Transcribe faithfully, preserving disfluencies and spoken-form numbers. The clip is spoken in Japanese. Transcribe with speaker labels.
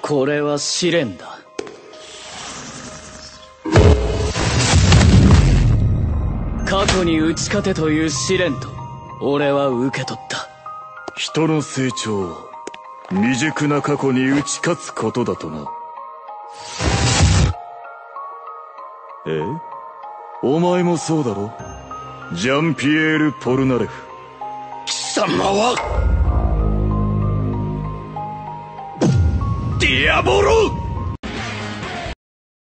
Speaker 1: これは試練だ。過去に打ち勝てという試練と俺は受け取った。
Speaker 2: 人の成長は未熟な過去に打ち勝つことだとな。え？お前もそうだろ？ジャンピエール・ポルナレフ。
Speaker 3: 貴様はディアボロ！